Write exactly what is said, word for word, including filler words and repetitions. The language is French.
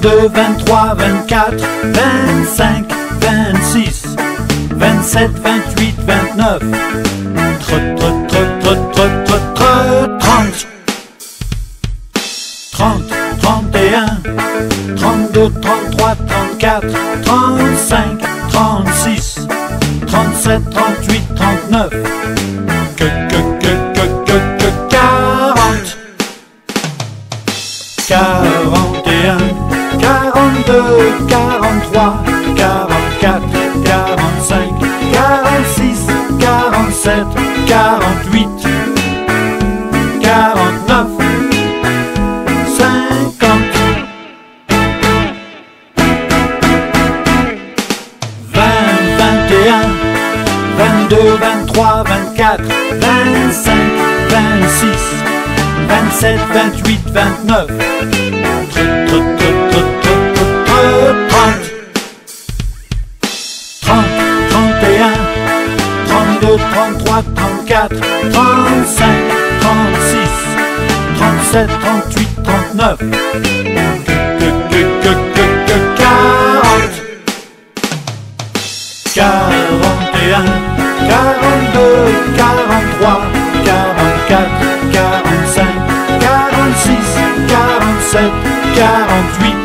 vingt-deux, vingt-trois, vingt-quatre, vingt-cinq, vingt-six, vingt-sept, vingt-huit, vingt-neuf, trente, trente, trente, trente, trente, trente, trente et un, trente-deux, trente-trois, trente-quatre, trente-cinq, trente-six, trente-sept, trente-huit, trente-neuf, que, que, que, que, que, que, quarante, quarante et un, quarante-deux, quarante-trois, quarante-quatre, quarante-cinq, quarante-six, quarante-sept, quarante-huit, quarante-neuf, cinquante, vingt, vingt et un, vingt-deux, vingt-trois, vingt-quatre, vingt-cinq, vingt-six, vingt-sept, vingt-huit, vingt-neuf, trente, trente et un, trente-deux, trente-trois, trente-quatre, trente-cinq, trente-six, trente-sept, trente-huit, trente-neuf, que, que, que, que, que, quarante, quarante et un, quarante-deux, quarante-trois, quarante-quatre, quarante-cinq, quarante-six, quarante-sept, quarante-huit,